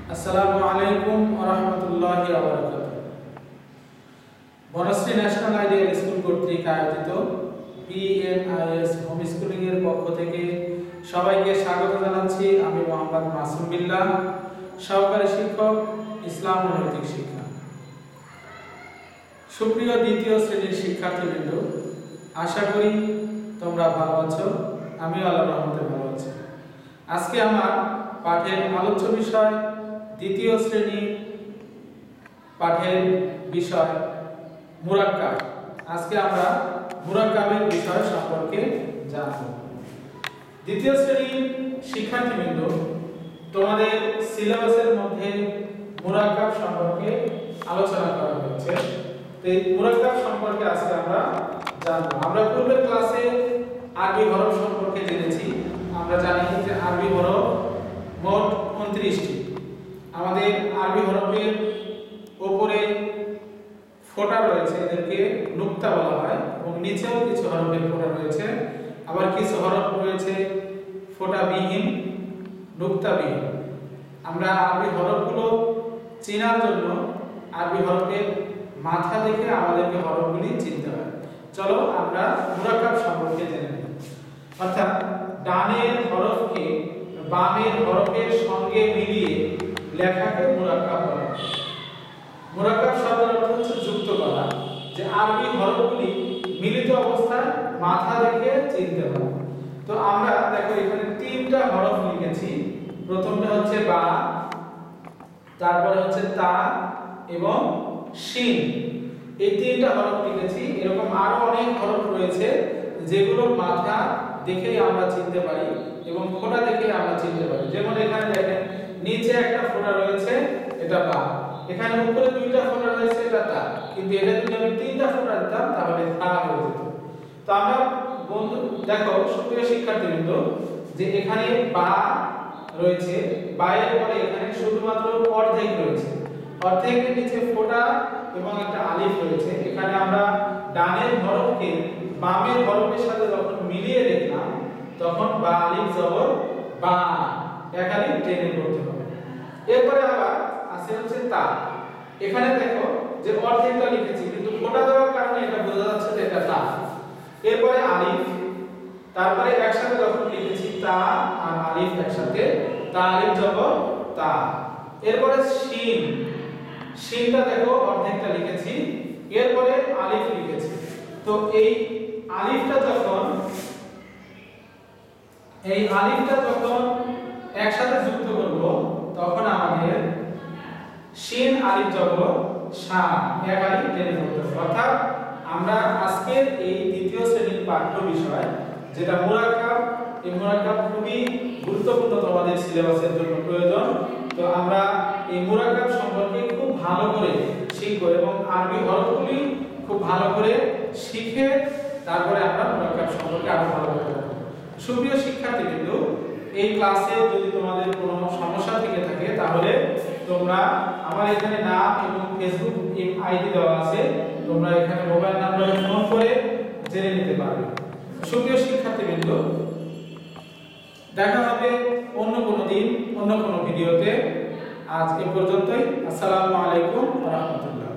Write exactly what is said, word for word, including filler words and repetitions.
আসসালামু আলাইকুম ওয়া রাহমাতুল্লাহি ওয়া বারাকাতুহু। বনশ্রী ন্যাশনাল আইডিয়াল স্কুল কর্তৃক আয়োজিত পিএনআইএস হোম স্কুলিং এর পক্ষ থেকে সবাইকে স্বাগত জানাচ্ছি। আমি মোহাম্মদ মাসুম বিল্লাহ, সহকারী শিক্ষক, ইসলাম ও নৈতিক শিক্ষা। সুপ্রিয় দ্বিতীয় শ্রেণীর শিক্ষার্থীবৃন্দ, আশা করি তোমরা ভালো আছো। আমিও আল্লাহর রহমতে ভালো আছি। আজকে আমার পাঠের আলোচ্য বিষয় দ্বিতীয় শ্রেণী পাঠের বিষয় মুরাক্কাব। আজকে আমরা মুরাক্কাবের বিষয় সম্পর্কে জানব। দ্বিতীয় শ্রেণীর শিক্ষার্থীবৃন্দ, তোমাদের সিলেবাসের মধ্যে মুরাক্কাব সম্পর্কে আলোচনা করা হয়েছে। তো এই মুরাক্কাব সম্পর্কে আজকে আমরা জানব। আমরা পূর্বের ক্লাসে আরবি হরফ সম্পর্কে জেনেছি। আমরা জানি যে আরবি হরফ মোট উনত্রিশটি। আমাদের আরবি হরফের উপরে ফোঁটা রয়েছে, এদেরকে নুক্তা বলা হয়, এবং নিচেও কিছু হরফের ফোঁটা রয়েছে। আবার কিছু হরফ রয়েছে ফোঁটাবিহীন, নুক্তাবিহীন। আমরা আরবি হরফগুলো চেনার জন্য আরবি হরফের মাথা দেখে আমাদেরকে হরফগুলি চিনতে হয়। চলো আমরা মুরাক্কাব সম্পর্কে জেনে নিই। অর্থাৎ ডানের হরফকে বামের হরফের সঙ্গে মিলিয়ে লেখাকে মুরাক্কাব বলা হয়। মুরাক্কাব শব্দের অর্থ হচ্ছে যুক্ত করা, যে আরবি হরফগুলি মিলিত অবস্থায় মাথা দেখে চিনতে হয়। তো আমরা দেখো এখানে তিনটা হরফ লিখেছি। প্রথমটা হচ্ছে বা, তারপরে হচ্ছে তা এবং শিন। এই তিনটা হরফ লিখেছি। এরকম আরো অনেক হরফ রয়েছে যেগুলো মাথা দেখেই আমরা চিনতে পারি এবং ফোঁটা দেখেই আমরা চিনতে পারি। যেমন এখানে দেখেন নিচে একটা ফোঁটা রয়েছে, এটা বা। এখানে উপরে দুইটা ফোঁটা রয়েছে, এটা তা। কিন্তু এটা যদি আমি তিনটা ফোঁটা দিতাম তাহলে তা হয়ে যেত। তো আমরা বন্ধু দেখো সুপ্রিয় শিক্ষার্থীবৃন্দ, যে এখানে বা রয়েছে, বা এর পরে এখানে শুধুমাত্র অর্ধেক রয়েছে। অর্ধেকের নিচে ফোঁটা এবং একটা আলিফ রয়েছে। এখানে আমরা ডানের হরফকে বামের হরফের সাথে যখন মিলিয়ে দেখলাম তখন বা আলিফ জবর বা, এক আলিফ টেনে পড়তে হবে। এরপরে আবার আছে হচ্ছে তা। এখানে দেখো যে অর্ধেকটা লিখেছি, কিন্তু ফোঁটা দেওয়ার কারণে এটা বোঝা যাচ্ছে যে এটা তা। এরপরে আলিফ, তারপরে একসাথে যখন লিখেছি তা আর আলিফ একসাথে, তা আলিফ জবর তা। এরপরে শিন, শিনটা দেখো অর্ধেকটা লিখেছি, এরপরে আলিফ লিখেছি। তো এই আলিফটা যখন এই আলিফটা যখন একসাথে যুক্ত করব তখন আমাদের শিন আলিফ জবর শা, এক আলিফ টেনে পড়তে হবে। অর্থাৎ আমরা আজকের এই দ্বিতীয় শ্রেণীর পাঠ্য বিষয় যেটা মুরাক্কাব, এই মুরাক্কাব খুবই গুরুত্বপূর্ণ, তোমাদের সিলেবাসের জন্য প্রয়োজন। তো আমরা এই মুরাক্কাব সম্পর্কে খুব ভালো করে শিখব এবং আরবি হরফগুলি খুব ভালো করে শিখে তারপরে আমরা মুরাক্কাব সম্পর্কে আরো ভালো করে জানব। সুপ্রিয় শিক্ষার্থীবৃন্দ, এই ক্লাসে যদি তোমাদের কোনো সমস্যা থেকে থাকে তাহলে তোমরা আমার এখানে নাম এবং ফেসবুক আইডি দেওয়া আছে, তোমরা এখানে মোবাইল নাম্বারে ফোন করে জেনে নিতে পারবে। সুপ্রিয় শিক্ষার্থীবৃন্দ, দেখা হবে অন্য কোনো দিন অন্য কোনো ভিডিওতে। আজ এ পর্যন্তই। আসসালামু আলাইকুম ওয়া রাহমাতুল্লাহ।